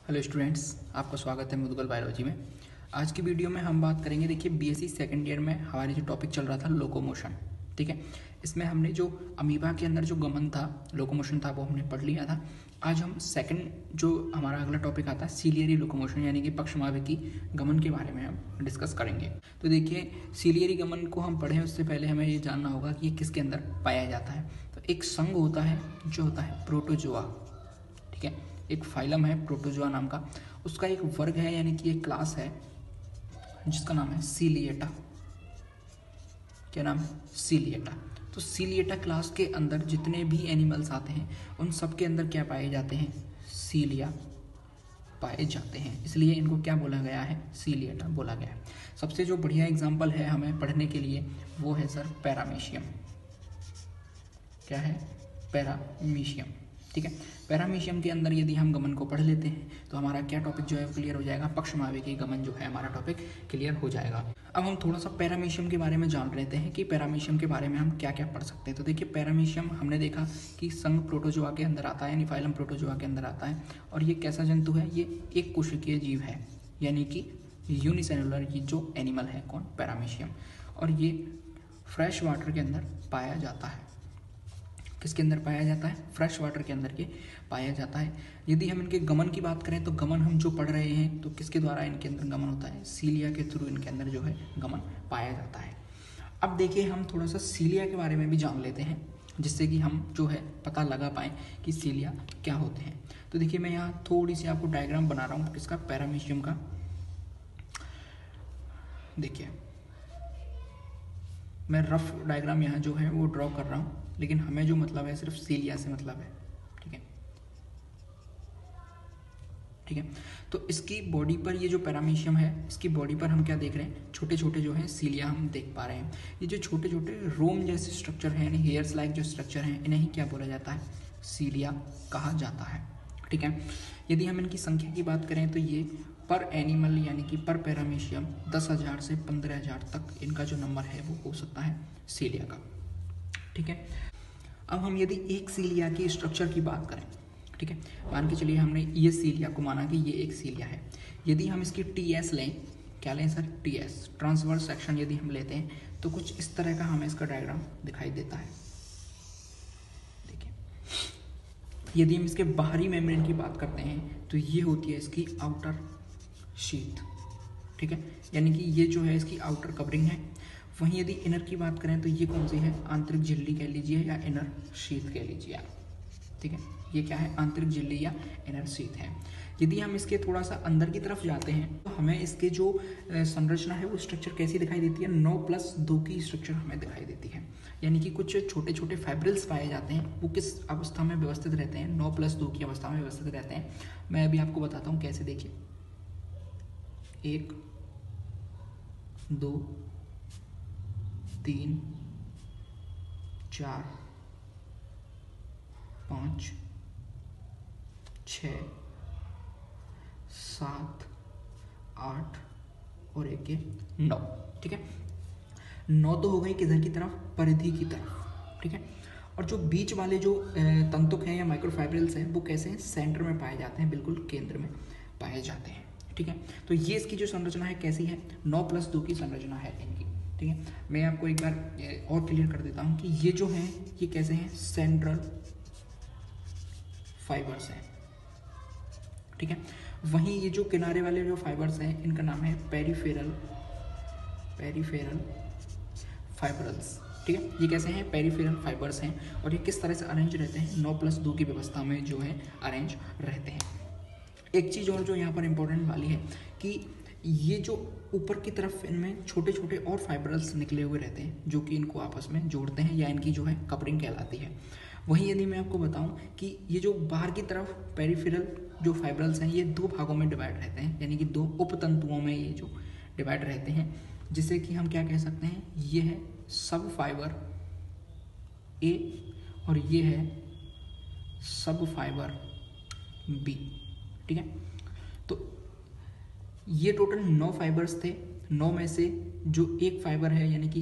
Hello students, आपका स्वागत है मुदगल बायोलॉजी में। आज की वीडियो में हम बात करेंगे। देखिए, बीएससी सेकेंड ईयर में हमारी जो टॉपिक चल रहा था लोकोमोशन, ठीक है। इसमें हमने जो अमीबा के अंदर जो गमन था, लोकोमोशन था, वो हमने पढ़ लिया था। आज हम सेकंड जो हमारा अगला टॉपिक आता है सीलियरी लोकोमोशन, यानी कि पक्षमावेकी गमन के बारे में हम डिस्कस करेंगे। तो देखिए, सीलियरी गमन को हम पढ़ें उससे पहले हमें ये जानना होगा कि ये किसके अंदर पाया जाता है। तो एक संघ होता है जो होता है प्रोटोजोआ, ठीक है। एक फाइलम है प्रोटोजोआ नाम का, उसका एक वर्ग है यानी कि एक क्लास है जिसका नाम है सीलिएटा। क्या नाम है? सीलिएटा। तो सीलिएटा क्लास के अंदर जितने भी एनिमल्स आते हैं उन सब के अंदर क्या पाए जाते हैं? सीलिया पाए जाते हैं, इसलिए इनको क्या बोला गया है? सीलिएटा बोला गया है। सबसे जो बढ़िया एग्जाम्पल है हमें पढ़ने के लिए वो है सर पैरामीशियम। क्या है? पैरामीशियम, ठीक है। पैरामीशियम के अंदर यदि हम गमन को पढ़ लेते हैं तो हमारा क्या टॉपिक जो है क्लियर हो जाएगा? पक्षमावेकी गमन जो है हमारा टॉपिक क्लियर हो जाएगा। अब हम थोड़ा सा पैरामीशियम के बारे में जान लेते हैं कि पैरामीशियम के बारे में हम क्या क्या पढ़ सकते हैं। तो देखिए, पैरामीशियम हमने देखा कि संघ प्रोटोजोआ के अंदर आता है, यानी फाइलम प्रोटोजोआ के अंदर आता है। और ये कैसा जंतु है? ये एक कोशिकीय जीव है, यानी कि यूनिसेलुलर ये जो एनिमल है, कौन? पैरामीशियम। और ये फ्रेश वाटर के अंदर पाया जाता है। किसके अंदर पाया जाता है? फ्रेश वाटर के अंदर के पाया जाता है। यदि हम इनके गमन की बात करें तो गमन हम जो पढ़ रहे हैं तो किसके द्वारा इनके अंदर गमन होता है? सीलिया के थ्रू इनके अंदर जो है गमन पाया जाता है। अब देखिए, हम थोड़ा सा सीलिया के बारे में भी जान लेते हैं जिससे कि हम जो है पता लगा पाएँ कि सीलिया क्या होते हैं। तो देखिए, मैं यहाँ थोड़ी सी आपको डायग्राम बना रहा हूँ किसका? पैरामीशियम का। देखिए, मैं रफ डायग्राम यहाँ जो है वो ड्रॉ कर रहा हूँ, लेकिन हमें जो मतलब है सिर्फ सीलिया से मतलब है, ठीक है। ठीक है, तो इसकी बॉडी पर ये जो पैरामीशियम है, इसकी बॉडी पर हम क्या देख रहे हैं? छोटे छोटे जो है सीलिया हम देख पा रहे हैं। ये जो छोटे छोटे रोम जैसे स्ट्रक्चर हैं, यानी हेयर्स लाइक जो स्ट्रक्चर हैं, इन्हें ही क्या बोला जाता है? सीलिया कहा जाता है, ठीक है। यदि हम इनकी संख्या की बात करें तो ये पर एनिमल यानी कि पर पैरामीशियम 10,000 से 15,000 तक इनका जो नंबर है वो हो सकता है सीलिया का, ठीक है। अब हम यदि एक सीलिया की स्ट्रक्चर की बात करें, ठीक है, मान के चलिए हमने ये सीलिया को माना कि ये एक सीलिया है। यदि हम इसकी टीएस लें, क्या लें सर? टीएस, ट्रांसवर्स सेक्शन यदि हम लेते हैं तो कुछ इस तरह का हमें इसका डायग्राम दिखाई देता है। देखिए, यदि हम इसके बाहरी मेम्ब्रेन की बात करते हैं तो ये होती है इसकी आउटर शीथ, ठीक है, यानी कि ये जो है इसकी आउटर कवरिंग है। वहीं यदि इनर की बात करें तो ये कौन सी है? आंतरिक झिल्ली कह लीजिए या इनर शीथ कह लीजिए आप, ठीक है। ये क्या है? आंतरिक झिल्ली या इनर शीथ है। यदि हम इसके थोड़ा सा अंदर की तरफ जाते हैं तो हमें इसके जो संरचना है वो स्ट्रक्चर कैसी दिखाई देती है? 9+2 की स्ट्रक्चर हमें दिखाई देती है, यानी कि कुछ छोटे छोटे फाइब्रिल्स पाए जाते हैं। वो किस अवस्था में व्यवस्थित रहते हैं? 9+2 की अवस्था में व्यवस्थित रहते हैं। मैं अभी आपको बताता हूँ कैसे। देखिए, 1 2 3 4 5 6 7 8 और एक 9, ठीक है। 9 तो हो गई किधर की तरफ? परिधि की तरफ, ठीक है। और जो बीच वाले जो तंतुक हैं या माइक्रोफाइब्रिल्स हैं वो कैसे हैं? सेंटर में पाए जाते हैं, बिल्कुल केंद्र में पाए जाते हैं, ठीक है। तो ये इसकी जो संरचना है कैसी है? 9+2 की संरचना है इनकी, ठीक है। मैं आपको एक बार और क्लियर कर देता हूँ कि ये जो हैं ये कैसे हैं? सेंट्रल फाइबर्स हैं, ठीक है। वहीं ये जो किनारे वाले जो फाइबर्स हैं इनका नाम है पेरिफेरल फाइब्रल्स, ठीक है। ये कैसे हैं? पेरिफेरल फाइबर्स हैं। और ये किस तरह से अरेंज रहते हैं? 9+2 की व्यवस्था में जो है अरेंज रहते हैं। एक चीज़ और जो यहाँ पर इम्पोर्टेंट वाली है कि ये जो ऊपर की तरफ इनमें छोटे छोटे और फाइब्रल्स निकले हुए रहते हैं जो कि इनको आपस में जोड़ते हैं या इनकी जो है कपरिंग कहलाती है। वहीं यदि मैं आपको बताऊं कि ये जो बाहर की तरफ पेरिफेरल जो फाइब्रल्स हैं ये 2 भागों में डिवाइड रहते हैं, यानी कि 2 उपतंतुओं में ये जो डिवाइड रहते हैं, जिसे कि हम क्या कह सकते हैं? ये है सब फाइबर ए और ये है सब फाइबर बी, ठीक है। तो ये टोटल 9 फाइबर्स थे। 9 में से जो एक फाइबर है यानी कि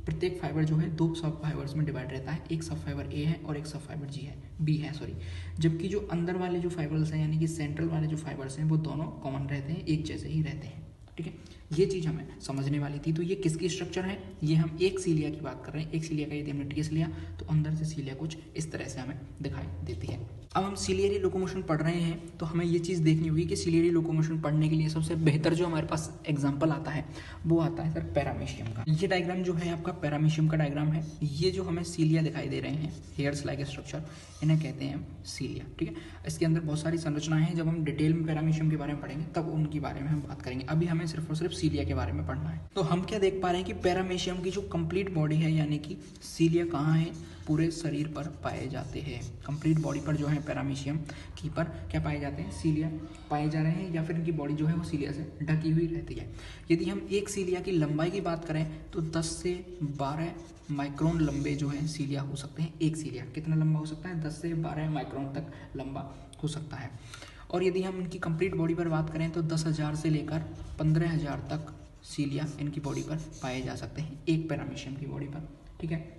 प्रत्येक फाइबर जो है 2 सब फाइबर्स में डिवाइड रहता है, एक सब फाइबर ए है और एक सब फाइबर बी है सॉरी। जबकि जो अंदर वाले जो फाइबर्स हैं यानी कि सेंट्रल वाले जो फाइबर्स हैं वो दोनों कॉमन रहते हैं, एक जैसे ही रहते हैं, ठीक है। ये चीज़ हमें समझने वाली थी। तो ये किसकी स्ट्रक्चर है, ये हम एक सीलिया की बात कर रहे हैं। एक सीलिया का यदि हमने ट्रेस लिया तो अंदर से सीलिया कुछ इस तरह से हमें दिखाई देती है। अब हम सीलियरी लोकोमोशन पढ़ रहे हैं तो हमें ये चीज़ देखनी होगी कि सीलियरी लोकोमोशन पढ़ने के लिए सबसे बेहतर जो हमारे पास एग्जाम्पल आता है वो आता है सर पैरामीशियम का। ये डायग्राम जो है आपका पैरामीशियम का डायग्राम है। ये जो हमें सीलिया दिखाई दे रहे हैं, हेयर्स लाइक स्ट्रक्चर, इन्हें कहते हैं सीलिया, ठीक है। इसके अंदर बहुत सारी संरचनाएं हैं, जब हम डिटेल में पैरामीशियम के बारे में पढ़ेंगे तब उनके बारे में हम बात करेंगे। अभी हमें सिर्फ और सिर्फ सीलिया के बारे में पढ़ना है। तो हम क्या देख पा रहे हैं कि पैरामीशियम की जो कंप्लीट बॉडी है यानी कि सीलिया कहाँ है, पूरे शरीर पर पाए जाते हैं। कंप्लीट बॉडी पर जो है पैरामीशियम की पर क्या पाए जाते हैं, सीलिया पाए जा रहे हैं, या फिर इनकी बॉडी जो है वो सीलिया से ढकी हुई रहती है। यदि हम एक सीलिया की लंबाई की बात करें तो 10 से 12 माइक्रोन लंबे जो है सीलिया हो सकते हैं। एक सीलिया कितना लंबा हो सकता है, 10 से 12 माइक्रोन तक लंबा हो सकता है। और यदि हम इनकी कंप्लीट बॉडी पर बात करें तो 10,000 से लेकर 15,000 तक सीलिया इनकी बॉडी पर पाए जा सकते हैं, एक पैरामीशियम की बॉडी पर, ठीक है।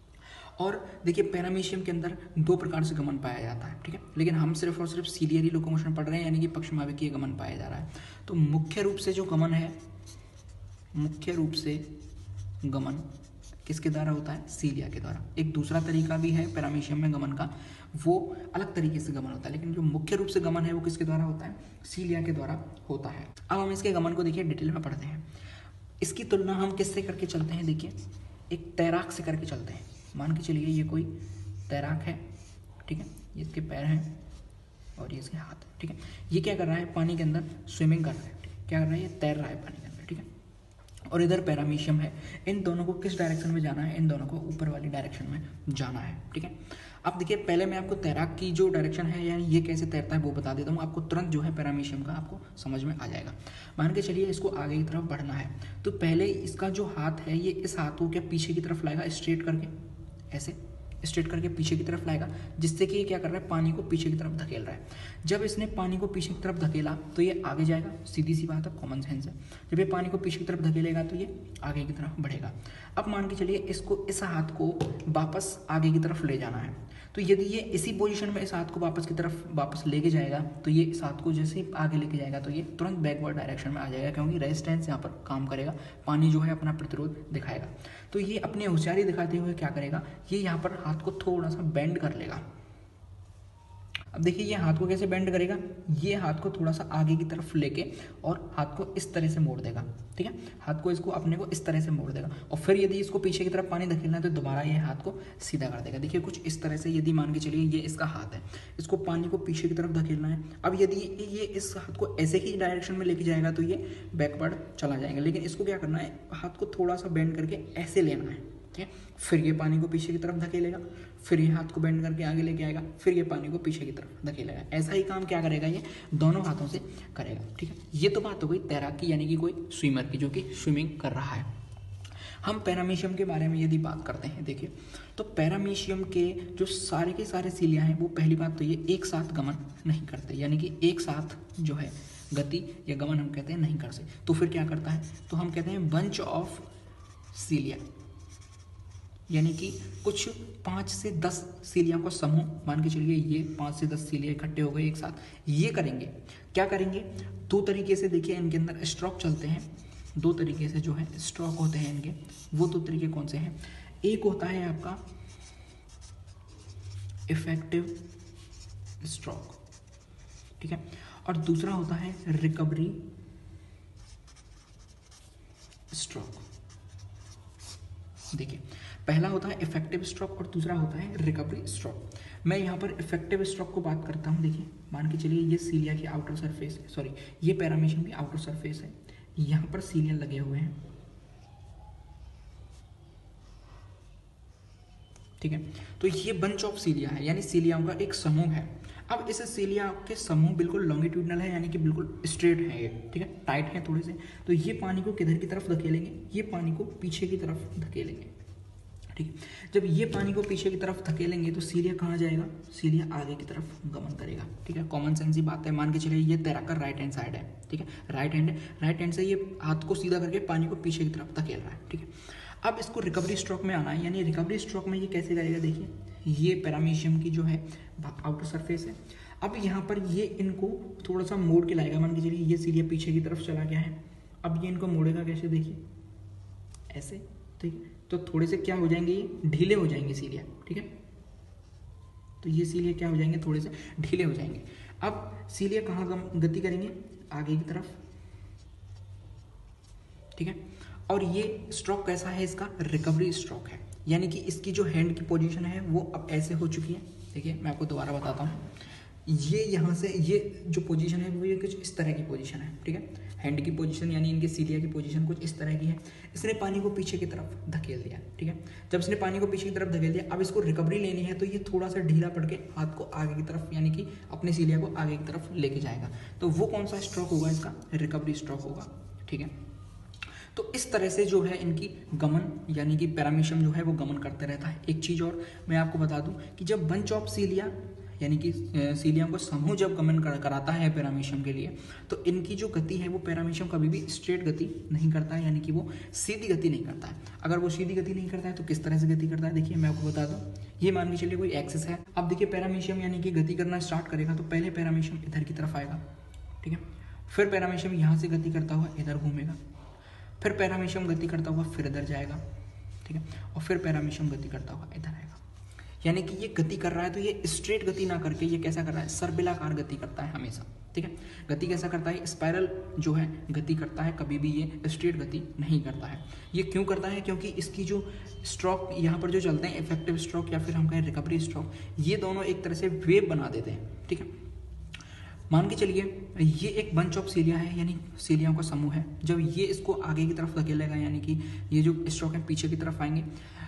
और देखिए पैरामीशियम के अंदर 2 प्रकार से गमन पाया जाता है, ठीक है। लेकिन हम सिर्फ और सिर्फ सीलियरी लोकोमोशन पढ़ रहे हैं यानी कि पक्षमावेकीय गमन पाया जा रहा है। तो मुख्य रूप से जो गमन है, मुख्य रूप से गमन किसके द्वारा होता है, सीलिया के द्वारा। एक दूसरा तरीका भी है पैरामीशियम में गमन का, वो अलग तरीके से गमन होता है, लेकिन जो मुख्य रूप से गमन है वो किसके द्वारा होता है, सीलिया के द्वारा होता है। अब हम इसके गमन को देखिए डिटेल में पढ़ते हैं। इसकी तुलना हम किससे करके चलते हैं, देखिए एक तैराक से करके चलते हैं। मान के चलिए ये कोई तैराक है, ठीक है, ये इसके पैर हैं और ये इसके हाथ, ठीक है। ये क्या कर रहा है, पानी के अंदर स्विमिंग कर रहा है, क्या कर रहा है, ये तैर रहा है पानी के अंदर, ठीक है। और इधर पैरामीशियम है। इन दोनों को किस डायरेक्शन में जाना है, इन दोनों को ऊपर वाली डायरेक्शन में जाना है, ठीक है। अब देखिए पहले मैं आपको तैराक की जो डायरेक्शन है यानी ये कैसे तैरता है वो बता देता हूँ, आपको तुरंत जो है पैरामीशियम का आपको समझ में आ जाएगा। मान के चलिए इसको आगे की तरफ बढ़ना है तो पहले इसका जो हाथ है ये इस हाथ को क्या पीछे की तरफ लाएगा, स्ट्रेट करके, ऐसे स्ट्रेट करके पीछे की तरफ लाएगा, जिससे कि ये क्या कर रहा है, पानी को पीछे की तरफ धकेल रहा है। जब इसने पानी को पीछे की तरफ धकेला तो ये आगे जाएगा, सीधी सी बात है, कॉमन सेंस है। जब ये पानी को पीछे की तरफ धकेलेगा तो ये आगे की तरफ बढ़ेगा। अब मान के चलिए इसको, इस हाथ को वापस आगे की तरफ ले जाना है, तो यदि ये इसी पोजीशन में इस हाथ को वापस की तरफ वापस लेके जाएगा तो ये इस हाथ को जैसे ही आगे लेके जाएगा तो ये तुरंत बैकवर्ड डायरेक्शन में आ जाएगा, क्योंकि रेजिस्टेंस यहाँ पर काम करेगा, पानी जो है अपना प्रतिरोध दिखाएगा। तो ये अपनी होशियारी दिखाते हुए क्या करेगा, ये यहाँ पर हाथ को थोड़ा सा बेंड कर लेगा। अब देखिए ये हाथ को कैसे बेंड करेगा, ये हाथ को थोड़ा सा आगे की तरफ लेके और हाथ को इस तरह से मोड़ देगा, ठीक है। हाथ को इसको अपने को इस तरह से मोड़ देगा और फिर यदि इसको पीछे की तरफ पानी धकेलना है तो दोबारा ये हाथ को सीधा कर देगा। देखिए कुछ इस तरह से, यदि मान के चलिए ये इसका हाथ है, इसको पानी को पीछे की तरफ धकेलना है। अब यदि ये इस हाथ को ऐसे ही डायरेक्शन में लेके जाएगा तो ये बैकवर्ड चला जाएगा, लेकिन इसको क्या करना है, हाथ को थोड़ा सा बेंड करके ऐसे लेना है, ठीक है। फिर ये पानी को पीछे की तरफ धकेलेगा, फिर ये हाथ को बेंड करके आगे लेके आएगा, फिर ये पानी को पीछे की तरफ धकेलेगा। ऐसा ही काम क्या करेगा, ये दोनों हाथों से करेगा, ठीक है। ये तो बात हो गई तैराक की यानी कि कोई स्विमर की जो कि स्विमिंग कर रहा है। हम पैरामीशियम के बारे में यदि बात करते हैं, देखिए तो पैरामीशियम के जो सारे के सारे सीलिया हैं वो पहली बात तो ये एक साथ गमन नहीं करते, यानी कि एक साथ जो है गति या गमन हम कहते हैं नहीं कर सकते। तो फिर क्या करता है, तो हम कहते हैं बंच ऑफ सीलिया, यानी कि कुछ 5 से 10 सीलिया का समूह, मान के चलिए ये 5 से 10 सीलिया इकट्ठे हो गए एक साथ, ये करेंगे, क्या करेंगे, 2 तरीके से देखिए इनके अंदर स्ट्रोक चलते हैं, 2 तरीके से जो है स्ट्रोक होते हैं इनके। वो 2 तरीके कौन से हैं, एक होता है आपका इफेक्टिव स्ट्रोक, ठीक है, और दूसरा होता है रिकवरी स्ट्रोक। देखिए पहला होता है इफेक्टिव स्ट्रोक और दूसरा होता है रिकवरी स्ट्रोक। मैं यहाँ पर इफेक्टिव स्ट्रोक को बात करता हूँ। देखिए मान के चलिए ये सीलिया की आउटर सरफेस है, सॉरी ये पैरामीशियम की आउटर सरफेस है, यहाँ पर सीलिया लगे हुए हैं, ठीक है। तो ये बंच ऑफ सीलिया है, यानी सीलियाओं का एक समूह है। अब इस सीलिया के समूह बिल्कुल लॉन्गिट्यूडनल है, यानी कि बिल्कुल स्ट्रेट है ये, ठीक है, टाइट है थोड़े से। तो ये पानी को किधर की तरफ धकेलेंगे, ये पानी को पीछे की तरफ धकेलेंगे, ठीक है। जब ये पानी को पीछे की तरफ धकेलेंगे तो सीलिया कहाँ जाएगा, सीलिया आगे की तरफ गमन करेगा, ठीक है। कॉमन सेंस ही बात है। मान के चलिए ये तैराकर राइट हैंड साइड है, ठीक है, राइट हैंड से ये हाथ को सीधा करके पानी को पीछे की तरफ धकेल रहा है, ठीक है। अब इसको रिकवरी स्ट्रोक में आना है, यानी रिकवरी स्ट्रोक में ये कैसे करेगा, देखिए ये पैरामीशियम की जो है आउटर सरफेस है। अब यहाँ पर ये इनको थोड़ा सा मोड़ के लाएगा, मान के चलिए ये सीलिया पीछे की तरफ चला गया है, अब ये इनको मोड़ेगा कैसे, देखिए ऐसे, ठीक है। तो थोड़े से क्या हो जाएंगे, ये ढीले हो जाएंगे सीलिया, ठीक है। तो ये सीलिया क्या हो जाएंगे, थोड़े से ढीले हो जाएंगे। अब सीलिया कहाँ गति करेंगे, आगे की तरफ, ठीक है। और ये स्ट्रोक कैसा है, इसका रिकवरी स्ट्रोक है, यानी कि इसकी जो हैंड की पोजीशन है वो अब ऐसे हो चुकी है। देखिए मैं आपको दोबारा बताता हूँ, ये यहाँ से ये जो पोजीशन है वो ये कुछ इस तरह की पोजीशन है, ठीक है। हैंड की पोजीशन यानी इनके सीलिया की पोजीशन कुछ इस तरह की है। इसने पानी को पीछे की तरफ धकेल दिया, ठीक है। जब इसने पानी को पीछे की तरफ धकेल दिया, अब इसको रिकवरी लेनी है, तो ये थोड़ा सा ढीला पड़ के हाथ को आगे की तरफ, यानी कि अपने सीलिया को आगे की तरफ लेके जाएगा। तो वो कौन सा स्ट्रोक होगा, इसका रिकवरी स्ट्रोक होगा, ठीक है। तो इस तरह से जो है इनकी गमन, यानी कि पैरामीशियम जो है वो गमन करते रहता है। एक चीज़ और मैं आपको बता दूं कि जब बंच ऑफ सीलिया, यानी कि सीलिया को समूह जब गमन कराता है पैरामीशियम के लिए, तो इनकी जो गति है वो पैरामीशियम कभी भी स्ट्रेट गति नहीं करता है, यानी कि वो सीधी गति नहीं करता है। अगर वो सीधी गति नहीं करता है तो किस तरह से गति करता है, देखिए मैं आपको बता दूं। ये मान के चलिए कोई एक्सिस है, अब देखिए पैरामीशियम यानी कि गति करना स्टार्ट करेगा, तो पहले पैरामीशियम इधर की तरफ आएगा, ठीक है। फिर पैरामीशियम यहाँ से गति करता हुआ इधर घूमेगा, फिर पैरामीशियम गति करता हुआ फिर इधर जाएगा, ठीक है। और फिर पैरामीशियम गति करता हुआ इधर आएगा। यानी कि ये गति कर रहा है तो ये स्ट्रेट गति ना करके ये कैसा कर रहा है, सर्पिलाकार गति करता है हमेशा, ठीक है। गति कैसा करता है, स्पाइरल जो है गति करता है, कभी भी ये स्ट्रेट गति नहीं करता है। ये क्यों करता है, क्योंकि इसकी जो स्ट्रोक यहाँ पर जो चलते हैं, इफेक्टिव स्ट्रोक या फिर हम कहें रिकवरी स्ट्रोक, ये दोनों एक तरह से वेव बना देते हैं, ठीक है। मान के चलिए ये एक बंच ऑफ सीलिया है, यानी सीलियाओं का समूह है। जब ये इसको आगे की तरफ धकेलेगा, यानी कि ये जो स्ट्रोक है पीछे की तरफ आएंगे,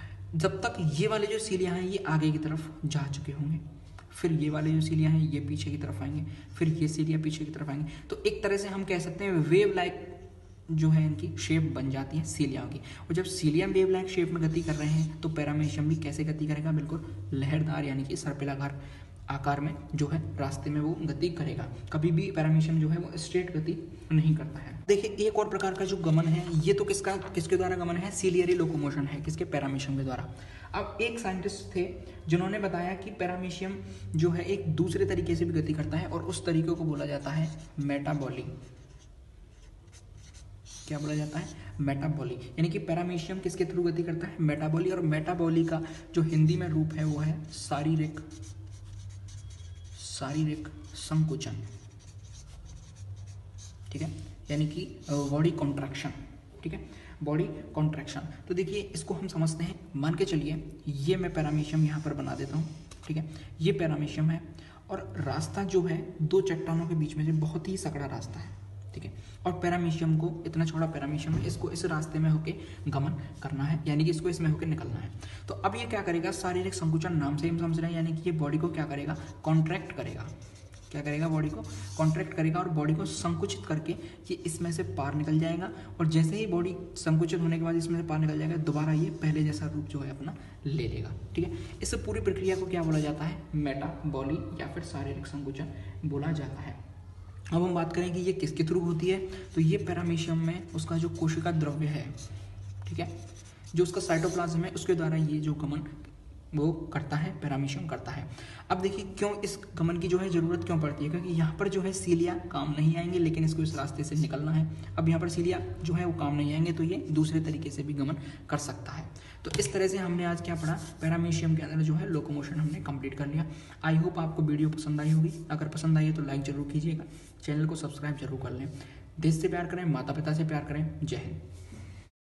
जब तक ये वाले जो सीलिया हैं ये आगे की तरफ जा चुके होंगे, फिर ये वाले जो सीलिया हैं ये पीछे की तरफ आएंगे, फिर ये सीलिया पीछे की तरफ आएंगे। तो एक तरह से हम कह सकते हैं वेव लाइक जो है इनकी शेप बन जाती है सीलियाओं की। और जब सीलिया वेव लाइक शेप में गति कर रहे हैं तो पैरामीशियम भी कैसे गति करेगा, बिल्कुल लहरदार, यानी कि सर्पिलाकार आकार में जो है रास्ते में वो गति करेगा। कभी भी पैरामीशियम जो है वो स्ट्रेट गति नहीं करता है। देखिए एक और प्रकार का जो गमन है, ये तो किसके द्वारा गमन है, सीलियरी लोकोमोशन है, किसके, पैरामीशियम के द्वारा। अब एक साइंटिस्ट थे जिन्होंने बताया कि पैरामीशियम जो है एक दूसरे तरीके से भी गति करता है, और उस तरीके को बोला जाता है मेटाबॉली। क्या बोला जाता है, मेटाबॉली। यानी कि पैरामीशियम किसके थ्रू गति करता है, मेटाबॉली। और मेटाबॉली का जो हिंदी में रूप है वो है शारीरिक संकुचन, ठीक है, यानी कि बॉडी कॉन्ट्रैक्शन, ठीक है, बॉडी कॉन्ट्रैक्शन। तो देखिए इसको हम समझते हैं, मान के चलिए ये मैं पैरामीशियम यहाँ पर बना देता हूँ, ठीक है। ये पैरामीशियम है और रास्ता जो है दो चट्टानों के बीच में से बहुत ही सकड़ा रास्ता है, ठीक है। और पैरामीशियम को, इतना छोटा पैरामीशियम है, इसको इस रास्ते में होके गमन करना है, यानी कि इसको इसमें होके निकलना है। तो अब ये क्या करेगा, शारीरिक संकुचन नाम से हम समझ रहे हैं, यानी कि ये बॉडी को क्या करेगा, कॉन्ट्रैक्ट करेगा। क्या करेगा, बॉडी को कॉन्ट्रैक्ट करेगा और बॉडी को संकुचित करके ये इसमें से पार निकल जाएगा। और जैसे ही बॉडी संकुचित होने के बाद इसमें से पार निकल जाएगा, दोबारा ये पहले जैसा रूप जो है अपना ले लेगा, ठीक है। इस पूरी प्रक्रिया को क्या बोला जाता है, मेटाबॉली या फिर शारीरिक संकुचन बोला जाता है। अब हम बात करें कि ये किसके थ्रू होती है, तो ये पैरामीशियम में उसका जो कोशिका द्रव्य है, ठीक है, जो उसका साइटोप्लाज्म है, उसके द्वारा ये जो गमन वो करता है, पैरामीशियम करता है। अब देखिए क्यों इस गमन की जो है ज़रूरत क्यों पड़ती है, क्योंकि यहाँ पर जो है सीलिया काम नहीं आएंगे, लेकिन इसको इस रास्ते से निकलना है। अब यहाँ पर सीलिया जो है वो काम नहीं आएंगे, तो ये दूसरे तरीके से भी गमन कर सकता है। तो इस तरह से हमने आज क्या पढ़ा, पैरामीशियम के अंदर जो है लोकोमोशन हमने कंप्लीट कर लिया। आई होप आपको वीडियो पसंद आई होगी। अगर पसंद आई है तो लाइक ज़रूर कीजिएगा, चैनल को सब्सक्राइब जरूर कर लें। देश से प्यार करें, माता पिता से प्यार करें। जय हिंद।